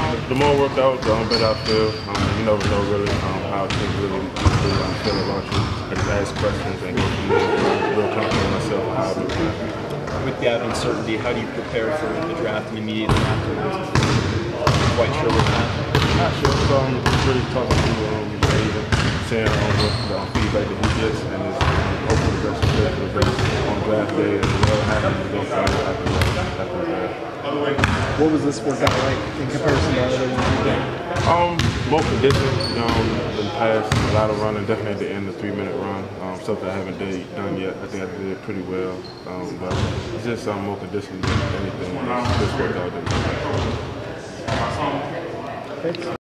The more workouts, the better I feel. You never know really how things really feel about you. I just ask questions and go from there. Real confident in myself and how I do that. With the uncertainty, how do you prepare for the draft and immediately afterwards? Quite sure what's happening. Not sure. So I'm really talking to David, saying what the feedback that he gets, and it's hopefully the best player for the best on draft day, and whatever happens, we're going to find out after the draft. What was this workout like in comparison to other ones? More conditioning in the past, a lot of running, definitely at the end, the 3-minute run, something I haven't done yet. I think I did it pretty well, but it's just more conditioning than anything. This workout.